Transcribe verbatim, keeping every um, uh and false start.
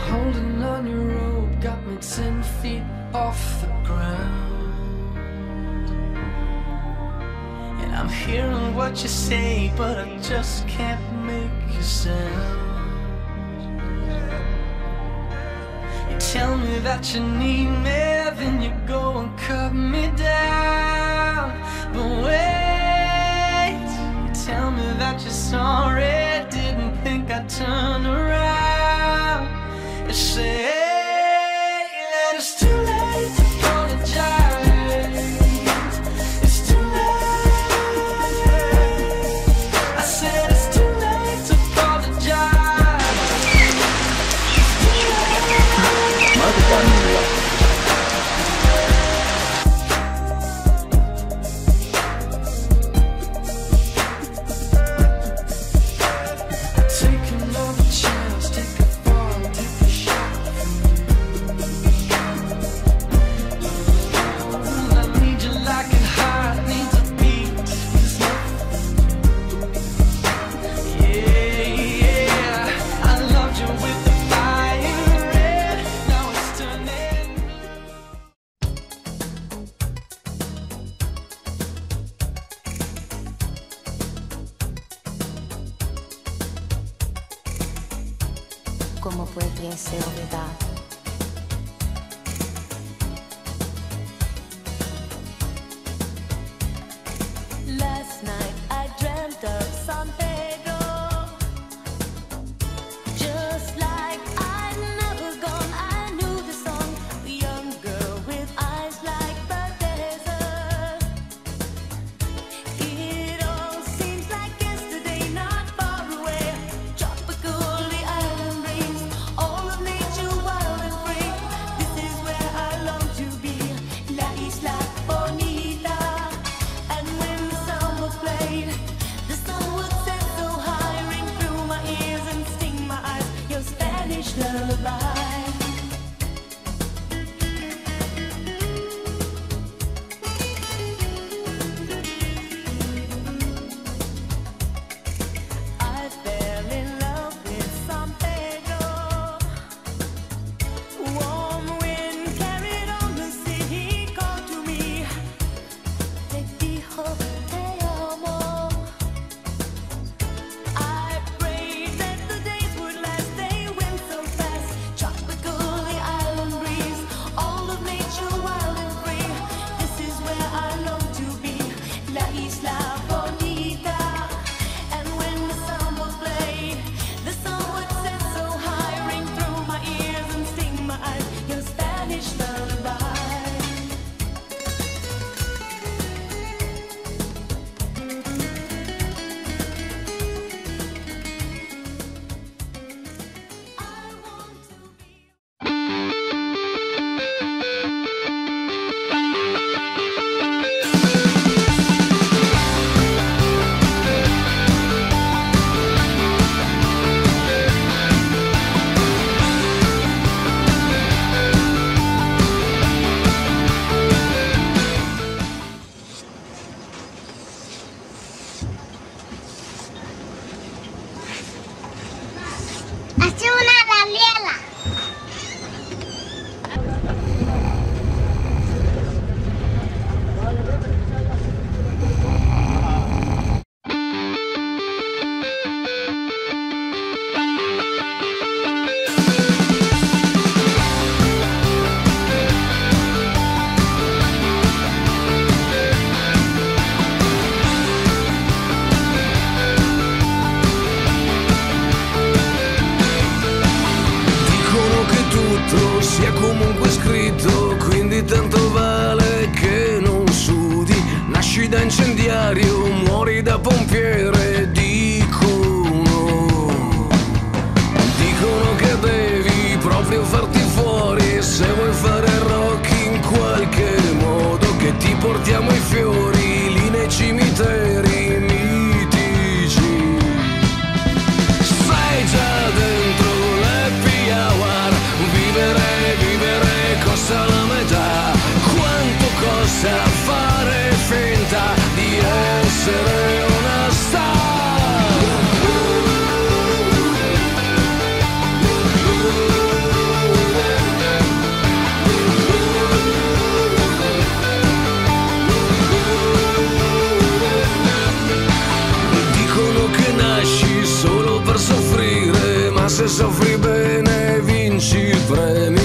Holding on your rope got me ten feet off the ground. And I'm hearing what you say, but I just can't make you sound. You tell me that you need me, then you go and cut me down. But wait, you tell me that you're sorry, didn't think I'd turn around. You say that it's too late to apologize. It's too late. I said it's too late to apologize. It's too late. Take another chance, take a fall, take a shot from you. I need you like a heart needs a beat. Yeah, yeah. I loved you with the fire red. Now it's turning Como pudiese olvidar. Last night I dreamt of San Pedro, just like I'd never gone. I knew the song, the young girl with eyes like the desert. It all seems like yesterday, not far away. Tropical, the island breeze, all of nature wild and free. This is where I long to be, La Isla Bonita. And when the samba played, the sun would set so high, ring through my ears and sting my eyes, your Spanish lullaby. I fell in love with San Pedro. Warm wind carried on the sea. He called to me, te dijo te amo. I prayed that the days would last. They went so fast. Tropical, the island breeze, all of nature wild and free. This is where I long to be, La Isla Bonita. And when the samba played, the sun would set so high, ring through my ears and sting my eyes, your Spanish lullaby. I want to be Hace una Daniela. Dicono che tutto sia comunque scritto, quindi tanto vale che non sudi. Nasci da incendiario, muori da pompiere, dicono. Dicono che devi proprio farti fuori se vuoi fare rock in qualche modo, che ti portiamo i fiori lì nei cimiteri mitici. Sei già dentro l'happy hour, vivere, vivere costa la metà. Quanto costa fare finta di essere una star? se soffri bene vinci il premio.